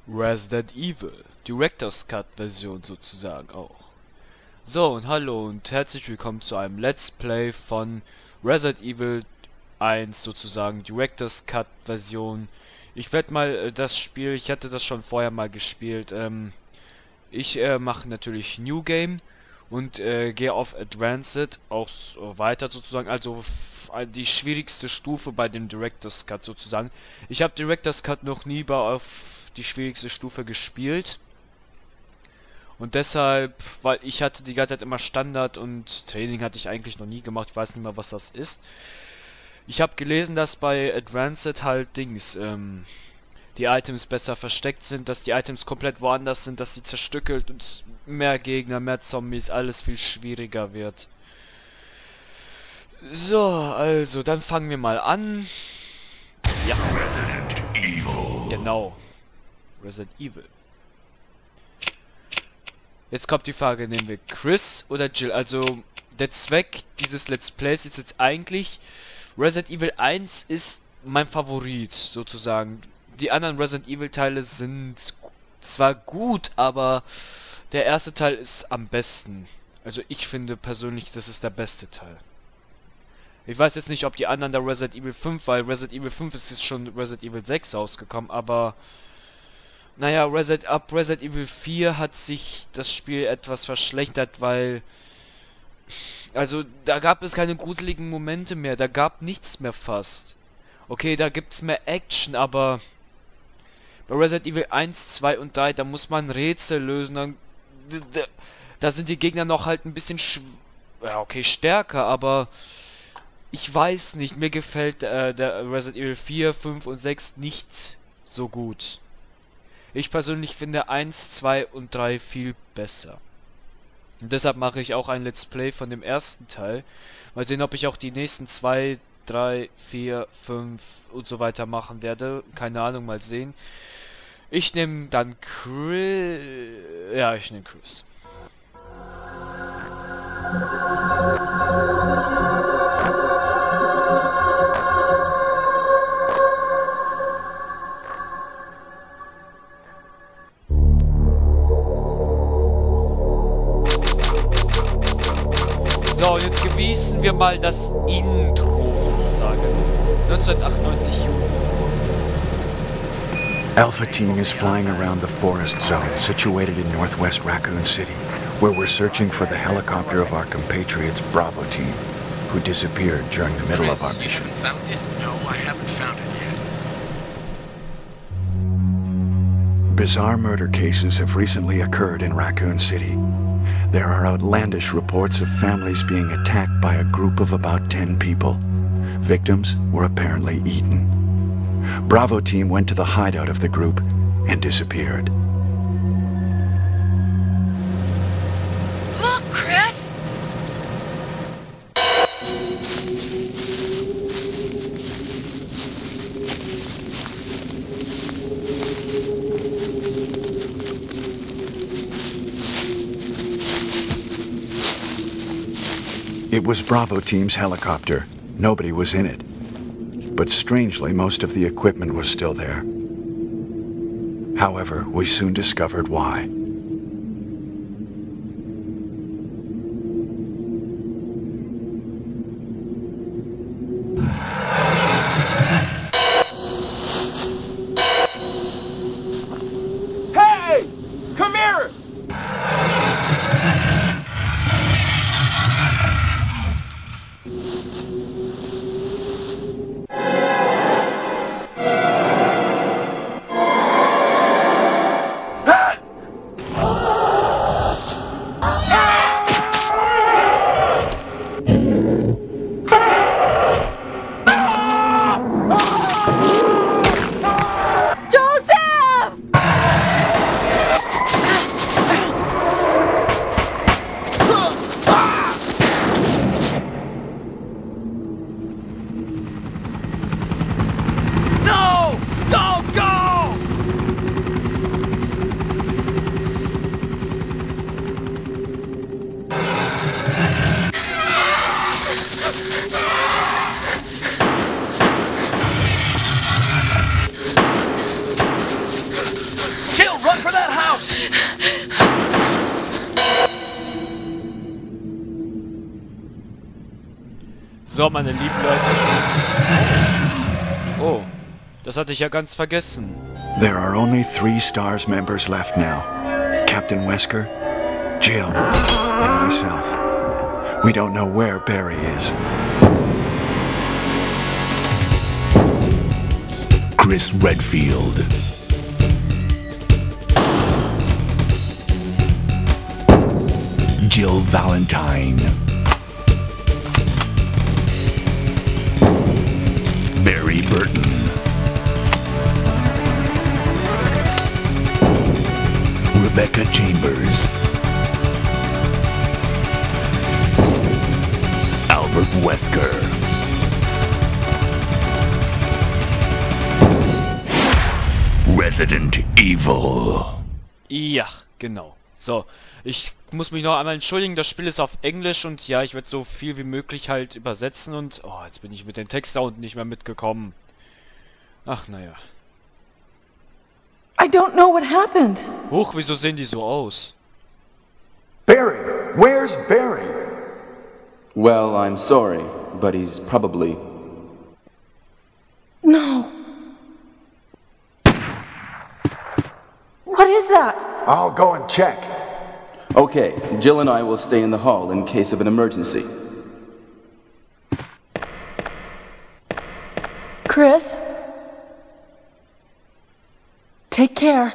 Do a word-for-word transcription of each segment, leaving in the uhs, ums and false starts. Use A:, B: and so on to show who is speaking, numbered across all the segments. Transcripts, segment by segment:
A: Resident Evil, Director's Cut Version sozusagen auch. So und hallo und herzlich willkommen zu einem Let's Play von Resident Evil eins sozusagen, Director's Cut Version. Ich werde mal äh, das Spiel, ich hatte das schon vorher mal gespielt, ähm, ich äh, mache natürlich New Game und äh, gehe auf Advanced auch so weiter sozusagen, also die schwierigste Stufe bei dem Director's Cut sozusagen. Ich habe Director's Cut noch nie bei auf die schwierigste Stufe gespielt. Und deshalb, weil ich hatte die ganze Zeit immer Standard und Training hatte ich eigentlich noch nie gemacht, ich weiß nicht mehr was das ist. Ich habe gelesen, dass bei Advanced halt Dings, ähm, die Items besser versteckt sind, dass die Items komplett woanders sind, dass sie zerstückelt und mehr Gegner, mehr Zombies, alles viel schwieriger wird. So, also, dann fangen wir mal an. Ja.
B: Resident Evil.
A: Genau. Resident Evil. Jetzt kommt die Frage, nehmen wir Chris oder Jill? Also, der Zweck dieses Let's Plays ist jetzt eigentlich, Resident Evil eins ist mein Favorit, sozusagen. Die anderen Resident Evil Teile sind zwar gut, aber der erste Teil ist am besten. Also ich finde persönlich, das ist der beste Teil. Ich weiß jetzt nicht, ob die anderen der Resident Evil fünf, weil Resident Evil fünf ist jetzt schon Resident Evil sechs rausgekommen, aber naja, Resident, ab Resident Evil vier hat sich das Spiel etwas verschlechtert, weil also da gab es keine gruseligen Momente mehr, da gab nichts mehr fast. Okay, da gibt's mehr Action, aber bei Resident Evil eins, zwei und drei, da muss man Rätsel lösen, dann, da sind die Gegner noch halt ein bisschen sch ja, okay, stärker, aber ich weiß nicht, mir gefällt äh, der Resident Evil vier, fünf und sechs nicht so gut. Ich persönlich finde eins, zwei und drei viel besser. Und deshalb mache ich auch ein Let's Play von dem ersten Teil. Mal sehen, ob ich auch die nächsten zwei, drei, vier, fünf und so weiter machen werde. Keine Ahnung, mal sehen. Ich nehme dann Chris... Ja, ich nehme Chris. So, jetzt genießen wir mal das Intro sozusagen. neunzehnhundertachtundneunzig Juni.
C: Alpha Team is flying around the forest zone situated in northwest Raccoon City, where we're searching for the helicopter of our compatriots Bravo Team, who disappeared during the middle of our mission.
B: Found it?
C: No, I haven't found it yet. Bizarre murder cases have recently occurred in Raccoon City. There are outlandish reports of families being attacked by a group of about ten people. Victims were apparently eaten. Bravo Team went to the hideout of the group and disappeared.
D: Look, Chris!
C: It was Bravo Team's helicopter. Nobody was in it. But strangely, most of the equipment was still there. However, we soon discovered why.
E: Hey! Come here!
A: So, meine lieben Leute. Oh, das hatte ich ja ganz vergessen.
C: There are only three STARS members left now. Captain Wesker, Jill, and myself. We don't know where Barry is.
B: Chris Redfield. Jill Valentine. Barry Burton. Rebecca Chambers. Albert Wesker. Resident Evil.
A: Ja, genau. So, ich muss mich noch einmal entschuldigen, das Spiel ist auf Englisch und ja, ich werde so viel wie möglich halt übersetzen und... Oh, jetzt bin ich mit dem Text da unten nicht mehr mitgekommen. Ach, naja.
D: I don't know what happened.
A: Huch, wieso sehen die so aus?
C: Barry! Where's Barry?
E: Well, I'm sorry, but he's probably...
D: No. What is that?
C: I'll go and check.
E: Okay, Jill and I will stay in the hall in case of an emergency.
D: Chris? Take care.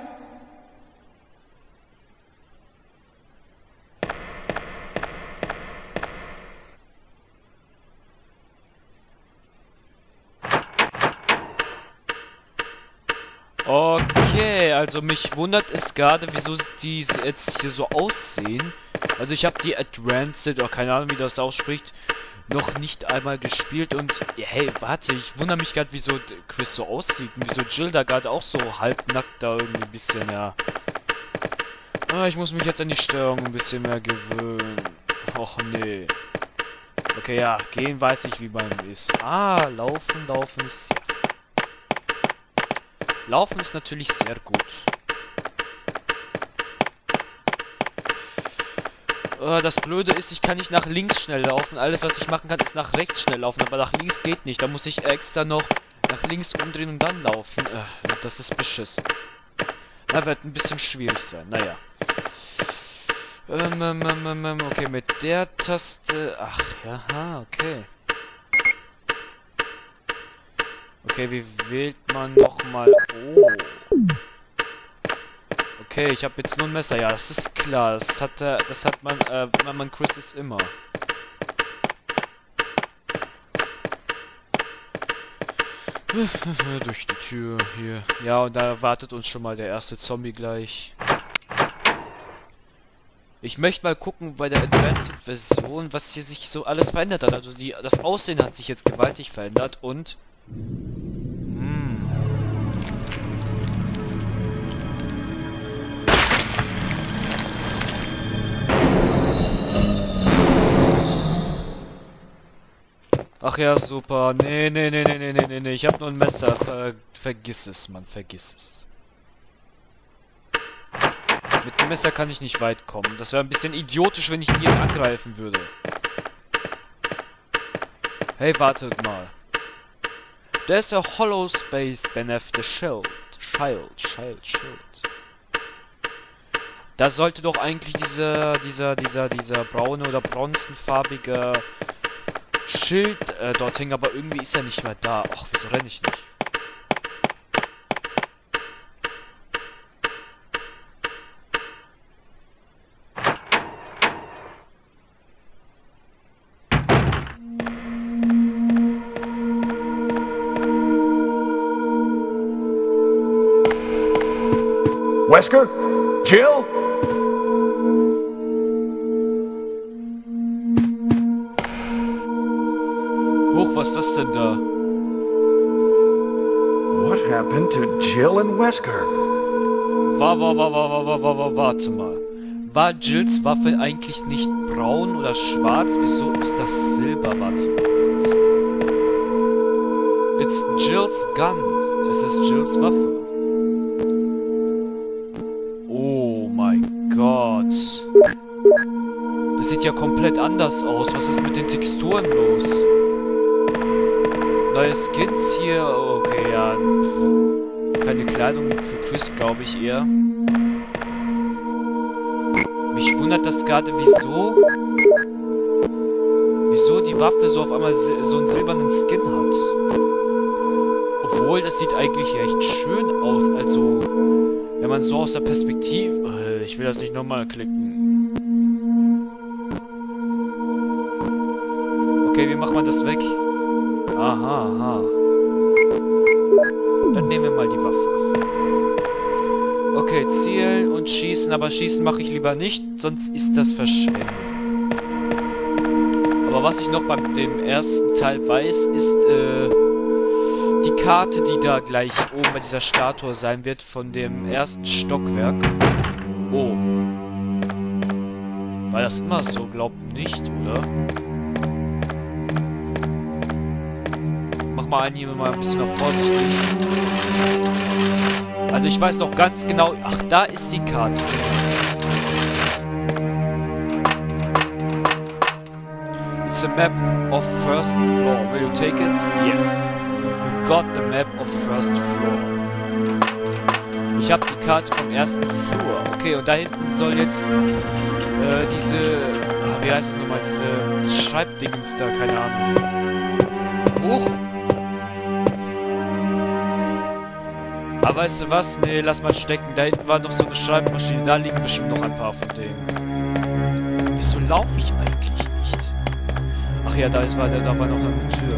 A: Okay, also mich wundert es gerade, wieso die jetzt hier so aussehen. Also ich habe die Advanced, oder keine Ahnung, wie das ausspricht, noch nicht einmal gespielt und... Ja, hey, warte, ich wundere mich gerade, wieso Chris so aussieht und wieso Jill da gerade auch so halbnackt da irgendwie ein bisschen, ja... Ah, ich muss mich jetzt an die Steuerung ein bisschen mehr gewöhnen. Och, nee. Okay, ja, gehen weiß ich, wie man ist. Ah, laufen, laufen ist... Ja. Laufen ist natürlich sehr gut. Uh, das Blöde ist, ich kann nicht nach links schnell laufen. Alles, was ich machen kann, ist nach rechts schnell laufen. Aber nach links geht nicht. Da muss ich extra noch nach links umdrehen und dann laufen. Uh, das ist beschissen. Na, wird ein bisschen schwierig sein. Naja. Ähm, ähm, ähm, ähm, okay, mit der Taste... Ach, ja, okay. Okay, wie wählt man nochmal... Oh. Okay, ich habe jetzt nur ein Messer. Ja, das ist klar. Das hat, äh, das hat man, äh, wenn man Chris ist immer. Durch die Tür hier. Ja, und da wartet uns schon mal der erste Zombie gleich. Ich möchte mal gucken bei der Advanced Version, was hier sich so alles verändert hat. Also die, das Aussehen hat sich jetzt gewaltig verändert und... Hm. Ach ja, super. Nee, nee, nee, nee, nee, nee, nee, nee. Ich habe nur ein Messer. Ver vergiss es, Mann. Vergiss es. Mit dem Messer kann ich nicht weit kommen. Das wäre ein bisschen idiotisch, wenn ich ihn jetzt angreifen würde. Hey, wartet mal. There's a hollow space beneath the shield. Shield, Shield, Shield. Da sollte doch eigentlich dieser, dieser, dieser, dieser braune oder bronzenfarbige Schild äh, dort hängen, aber irgendwie ist er nicht mehr da. Ach, wieso renne ich nicht?
C: Wesker? Jill?
A: Huch, was ist das denn da?
C: What happened to Jill and Wesker?
A: Wa, wa, wa, wa, wa, wa, wa, wa, warte mal. War Jills Waffe eigentlich nicht braun oder schwarz? Wieso ist das Silber? Warte mal. It's Jills gun. Es ist Jills Waffe. Oh mein Gott. Es sieht ja komplett anders aus. Was ist mit den Texturen los? Neue Skins hier. Okay, ja. Keine Kleidung für Chris, glaube ich eher. Mich wundert das gerade, wieso... Wieso die Waffe so auf einmal so einen silbernen Skin hat. Obwohl, das sieht eigentlich echt schön aus. Also, wenn man so aus der Perspektive... Ich will das nicht nochmal klicken. Okay, wie macht man das weg? Aha, aha. Dann nehmen wir mal die Waffe. Okay, zielen und schießen. Aber schießen mache ich lieber nicht, sonst ist das Verschwendung. Aber was ich noch beim dem ersten Teil weiß, ist äh, die Karte, die da gleich oben bei dieser Statue sein wird, von dem ersten Stockwerk. Oh. War das immer so? Glaubt nicht, oder? Mach mal einen hier mal ein bisschen auf vorsichtig. Also ich weiß noch ganz genau... Ach, da ist die Karte. It's a map of first floor. Will you take it? Yes. You got the map of first floor. Ich habe die Karte vom ersten Flur. Okay, und da hinten soll jetzt äh, diese... Ah, wie heißt das nochmal? Diese Schreibdingens da, keine Ahnung. Hoch! Aber weißt du was? Nee, lass mal stecken. Da hinten war noch so eine Schreibmaschine. Da liegen bestimmt noch ein paar von denen. Wieso laufe ich eigentlich nicht? Ach ja, da ist war da aber noch eine Tür.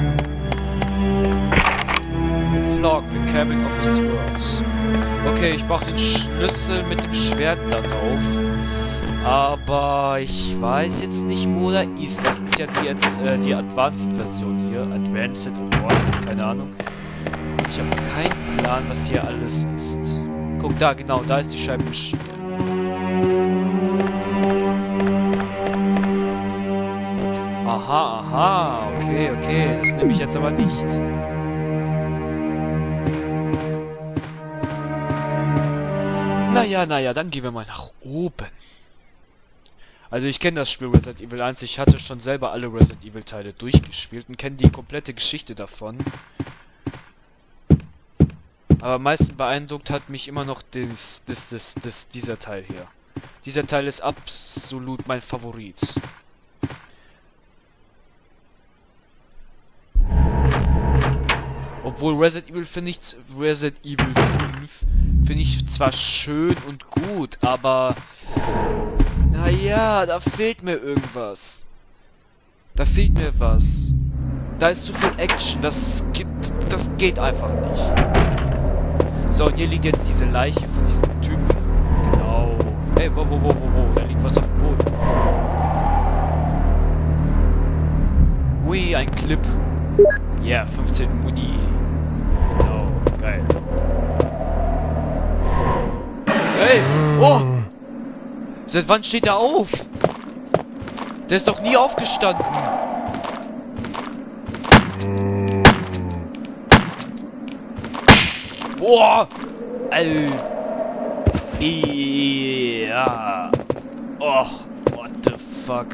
A: It's locked. The cabin of a sword. Okay, ich brauche den Schlüssel mit dem Schwert da drauf. Aber ich weiß jetzt nicht, wo der ist. Das ist ja die jetzt äh, die Advanced-Version hier. Advanced Advanced, keine Ahnung. Ich habe keinen Plan, was hier alles ist. Guck da, genau, da ist die Schreibmaschine. Aha, aha, okay, okay. Das nehme ich jetzt aber nicht. Naja, naja, dann gehen wir mal nach oben. Also ich kenne das Spiel Resident Evil eins. Ich hatte schon selber alle Resident Evil Teile durchgespielt und kenne die komplette Geschichte davon. Aber am meisten beeindruckt hat mich immer noch das, das, das, das, dieser Teil hier. Dieser Teil ist absolut mein Favorit. Obwohl Resident Evil finde ich, Resident Evil fünf finde ich zwar schön und gut, aber naja, da fehlt mir irgendwas. Da fehlt mir was. Da ist zu viel Action, das geht, das geht einfach nicht. So, und hier liegt jetzt diese Leiche von diesem Typen. Genau. Hey, wo, wo, wo, wo, wo, da liegt was auf dem Boden. Ui, ein Clip. Ja, yeah, fünfzehn Muni. Genau, geil. Hey! Oh! Seit wann steht er auf? Der ist doch nie aufgestanden. Boah! Alter. Ja. Oh, what the fuck?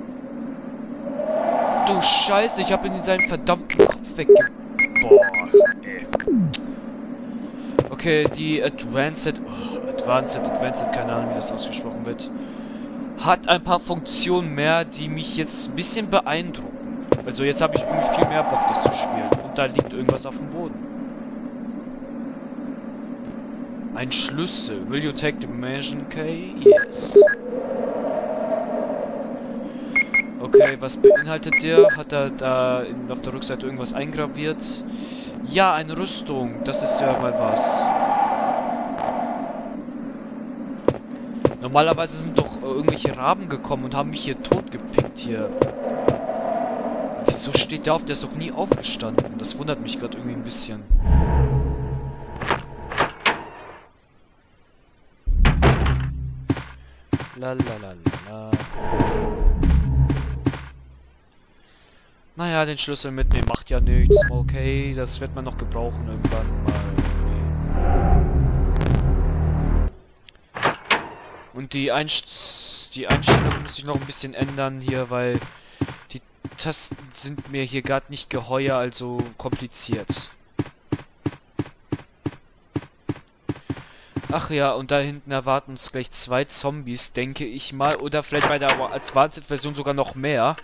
A: Du Scheiße, ich hab ihn in seinen verdammten Kopf wegge... Boah, ey. Okay, die Advanced... Oh, Advanced, Advanced, keine Ahnung, wie das ausgesprochen wird. Hat ein paar Funktionen mehr, die mich jetzt ein bisschen beeindrucken. Also jetzt habe ich irgendwie viel mehr Bock, das zu spielen. Und da liegt irgendwas auf dem Boden. Ein Schlüssel. Will you take the Mansion Key? Yes. Okay, was beinhaltet der? Hat er da in, auf der Rückseite irgendwas eingraviert? Ja, eine Rüstung. Das ist ja mal was. Normalerweise sind doch äh, irgendwelche Raben gekommen und haben mich hier totgepickt hier. Wieso steht der auf? Der ist doch nie aufgestanden. Das wundert mich gerade irgendwie ein bisschen. La la la la. Naja, den Schlüssel mitnehmen macht ja nichts. Okay, das wird man noch gebrauchen irgendwann mal. Okay. Und die, Einst die Einstellung muss ich noch ein bisschen ändern hier, weil die Tasten sind mir hier gerade nicht geheuer, also kompliziert. Ach ja, und da hinten erwarten uns gleich zwei Zombies, denke ich mal. Oder vielleicht bei der Advanced-Version sogar noch mehr.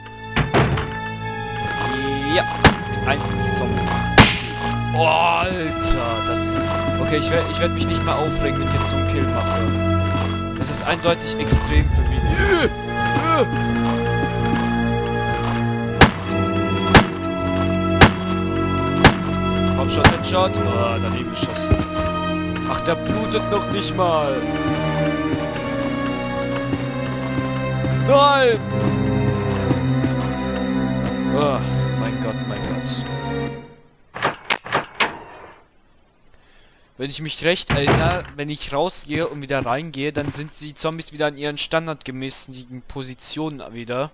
A: Ja, ein Zombie. Oh, Alter, das... Okay, ich werde ich werd mich nicht mehr aufregen, wenn ich jetzt so einen Kill mache. Das ist eindeutig extrem für mich. Komm schon, Headshot. Oh, daneben geschossen. Ach, der blutet noch nicht mal. Nein! Oh, mein Gott, mein Gott. Wenn ich mich recht erinnere, wenn ich rausgehe und wieder reingehe, dann sind die Zombies wieder in ihren standardgemäßen Positionen wieder.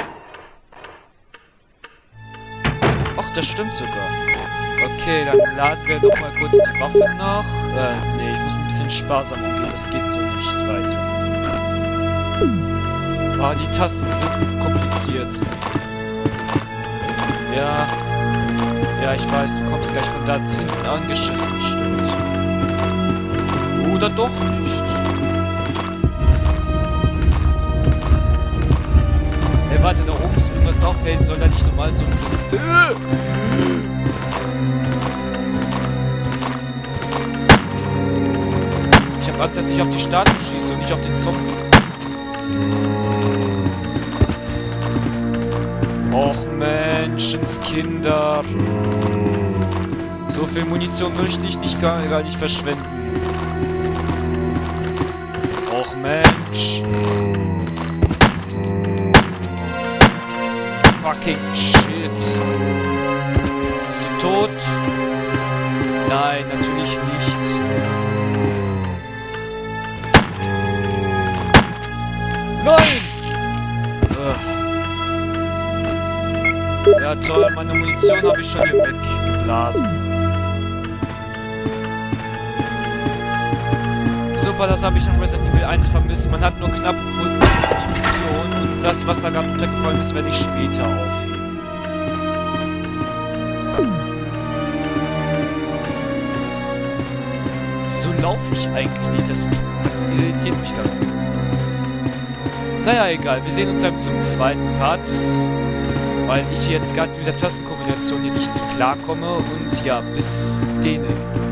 A: Ach, das stimmt sogar. Okay, dann laden wir doch mal kurz die Waffe nach. Äh, nee, ich muss ein bisschen sparsam umgehen, das geht so nicht weiter. Ah, die Tasten sind kompliziert. Ja. Ja, ich weiß, du kommst gleich von da hinten angeschissen, stimmt. Oder doch nicht. Ey, warte, da oben ist irgendwas drauf. Hey, soll da nicht normal so ein Pistol... Ich hab Angst, dass ich auf die Statue schieße und nicht auf den Zombie. Och Menschenskinder. So viel Munition möchte ich nicht gar, gar nicht verschwenden. Och Mensch. Fucking shit. Bist du tot? Nein, natürlich nicht. Nein! Ugh. Ja toll, meine Munition habe ich schon hier weggeblasen. Super, das habe ich in Resident Evil eins vermisst. Man hat nur knapp Munition und das, was da gerade untergefallen ist, werde ich später aufheben. So laufe ich eigentlich nicht, das, das irritiert mich gar nicht. Naja, egal, wir sehen uns dann zum zweiten Part, weil ich jetzt gerade mit der Tastenkombination hier nicht klarkomme und ja, bis denen.